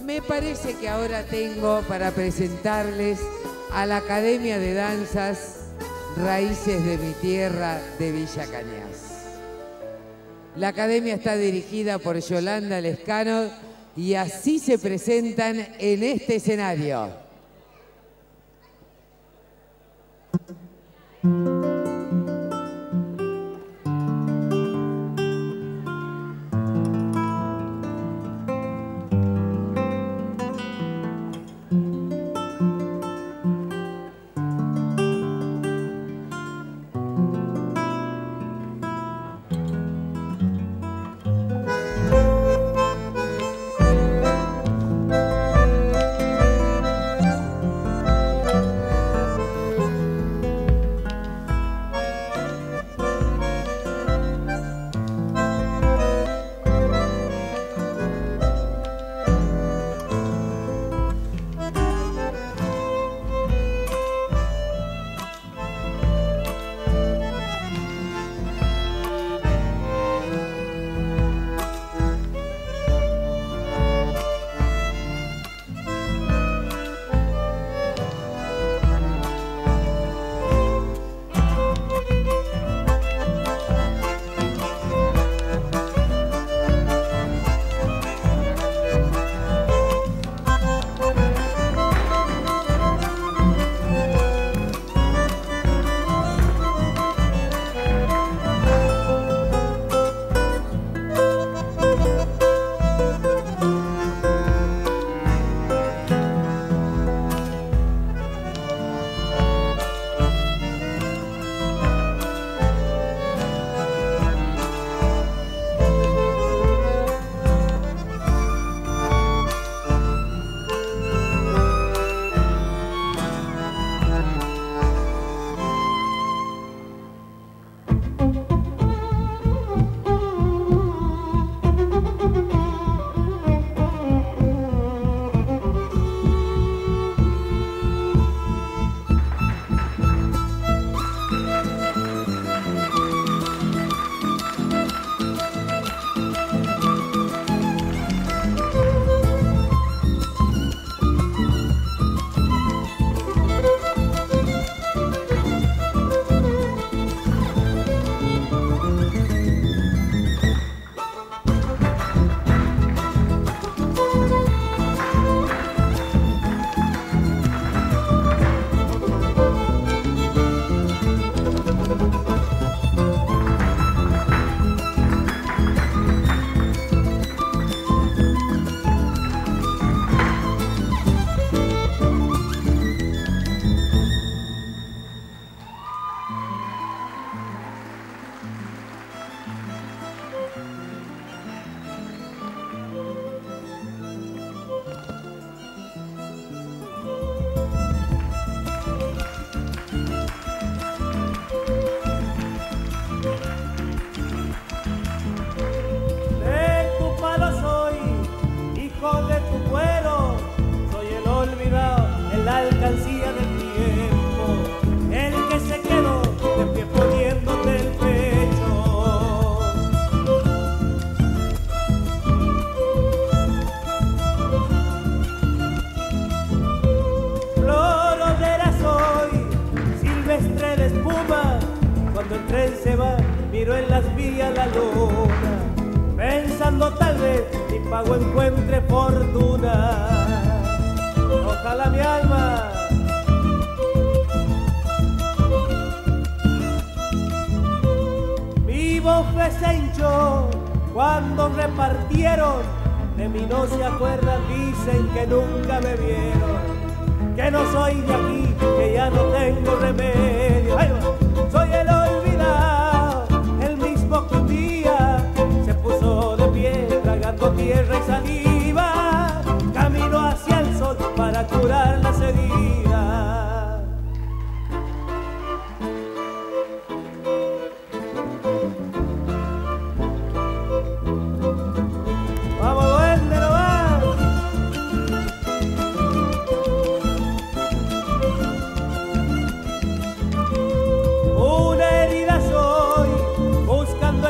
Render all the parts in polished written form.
Me parece que ahora tengo para presentarles a la Academia de Danzas Raíces de mi Tierra de Villa Cañas. La academia está dirigida por Yolanda Lescano y así se presentan en este escenario.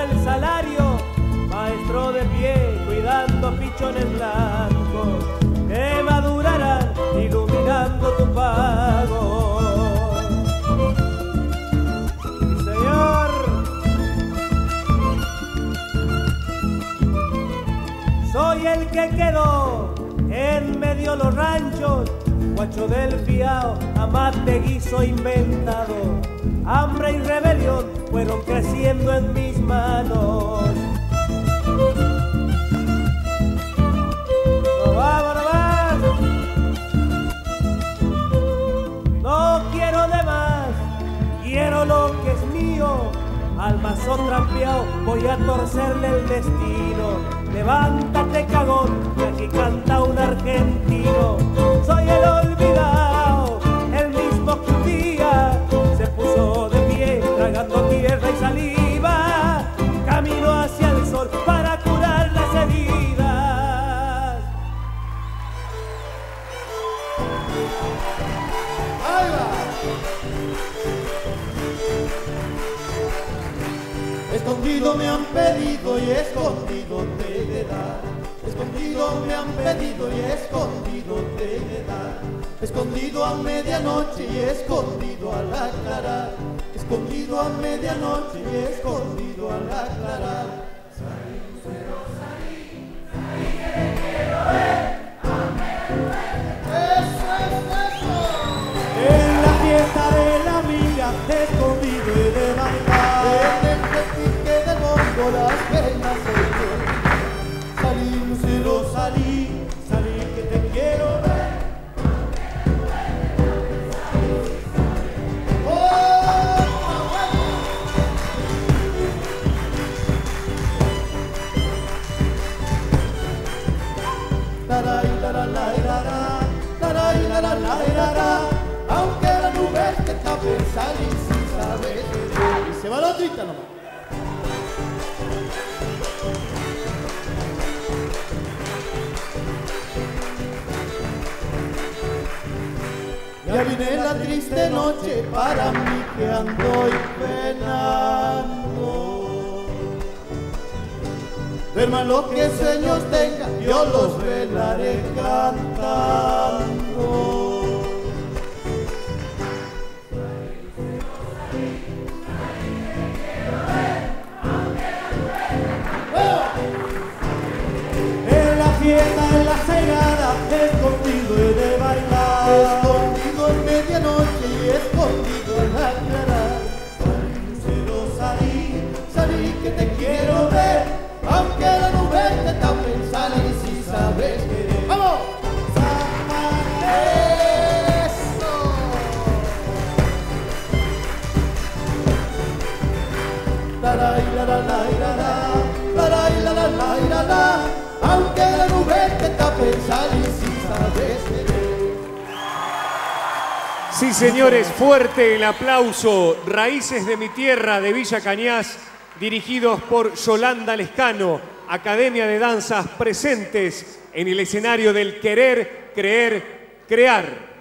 de pie cuidando pichones blancos. mío, en medio los ranchos, guacho del fiao, amate guiso inventado, hambre y rebelión fueron creciendo en mis manos. No vamos, no más. No quiero de más, quiero lo que es mío. Al mazo trampeado voy a torcerle el destino. Levántate, cagón, que aquí canta un argentino. Soy el olvidado, el mismo que un día se puso de pie, tragando tierra y saliva. Camino hacia el sol para curar las heridas. ¡Ahí va! Escondido me han pedido y escondido te he de dar. Escondido me han pedido y escondido te he de dar. Escondido a medianoche y escondido al aclarar. Escondido a medianoche y escondido al aclarar. Salí, pero salí, salí que te quiero ver. Eso es eso. En la fiesta de la amiga, escondido he de bailar. Con las penas salí, lucero, salí, salí que te quiero ver. ¡Oh! Taray, tararay, taray, tararay, aunque la nube te tape, salí sin saber. Y se va la otrita nomás. Ya vine la triste noche para mí que ando penando. Duerman lo que sueños tenga, yo los velaré cantando. En la fiesta, en la cegada, escondido he de bailar. Escondido en medianoche y escondido en la clara. Salí, lucero, salí, salí que te quiero ver. Aunque la nube te tape, salí si sabes querer. ¡Vamos! ¡Eso! Taray, la, la, la, la, la. Taray, la, la, la, la, la. Aunque la nube te tape, salí si sabes querer. Sí, señores, fuerte el aplauso. Raíces de mi tierra de Villa Cañas, dirigidos por Yolanda Lescano, Academia de Danzas presentes en el escenario del Querer, Creer, Crear.